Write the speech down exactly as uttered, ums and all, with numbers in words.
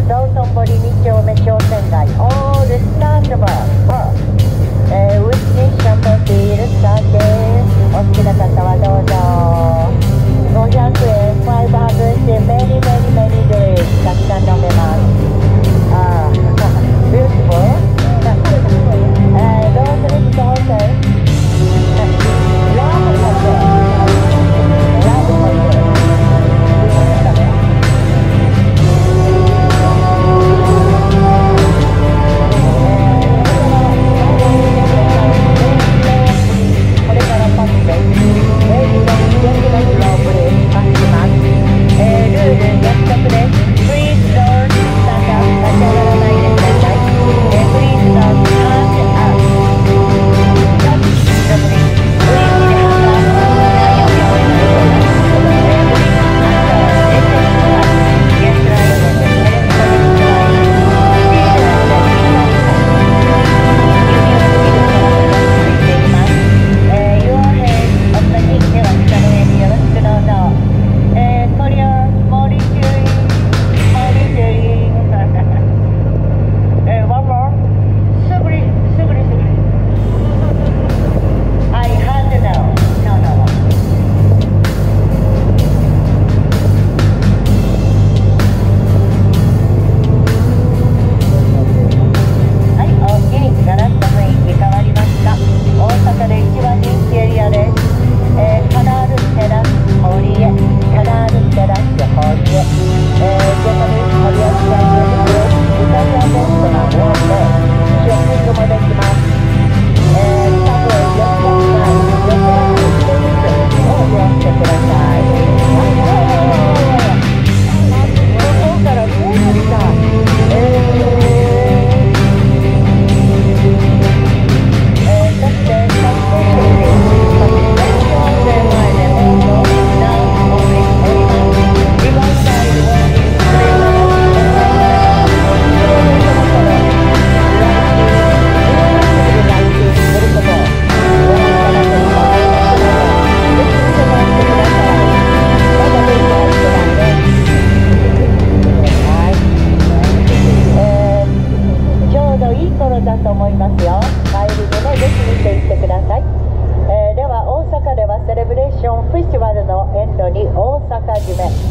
道頓堀に丁目商店街 All Start Bar、えー、ウィスキーシャンパンビール酒お好きな方はどうぞ。ごひゃくえん、ごひゃくえん many many many drinks たくさん飲めます。ああ、beautiful えー、どうする人ホテルラブホテルラブホテルだと思いますよ。帰りにね、ぜひ見ていってください。えー、では大阪ではセレブレーションフェスティバルのエンドに大阪締め